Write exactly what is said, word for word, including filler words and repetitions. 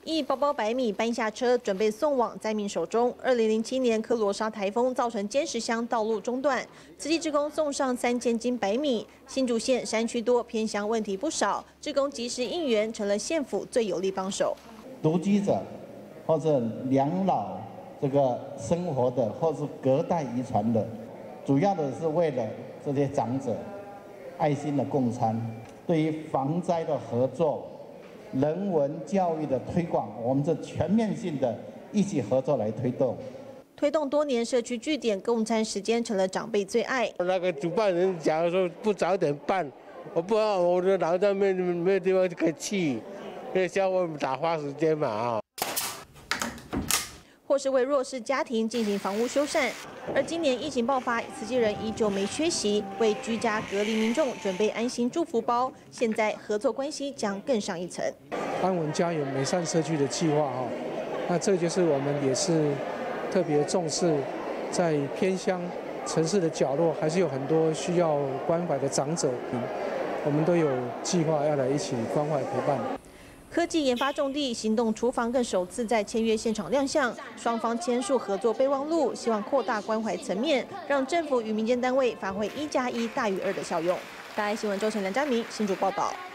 一包包白米搬下车，准备送往灾民手中。二零零七年科罗莎台风造成尖石乡道路中断，慈济志工送上三千斤白米。新竹县山区多，偏乡问题不少，志工及时应援，成了县府最有力帮手。 独居者或者两老这个生活的，或是隔代遗传的，主要的是为了这些长者爱心的共餐，对于防灾的合作。 人文教育的推广，我们这全面性的一起合作来推动。 推动多年社区据点共餐时间成了长辈最爱。 那个主办人假如说不早点办，我不知道我的老家没没有地方可以去，因为像我们打发时间嘛啊。 或是为弱势家庭进行房屋修缮，而今年疫情爆发，慈济人依旧没缺席，为居家隔离民众准备安心祝福包。现在合作关系将更上一层。 安稳家园美善社区的计划哈，那这就是我们也是特别重视，在偏乡城市的角落，还是有很多需要关怀的长者，我们都有计划要来一起关怀陪伴。 科技研发重地行动厨房更首次在签约现场亮相，双方签署合作备忘录，希望扩大关怀层面，让政府与民间单位发挥一加一大于二的效用。大爱新闻周晨、梁家明新竹报道。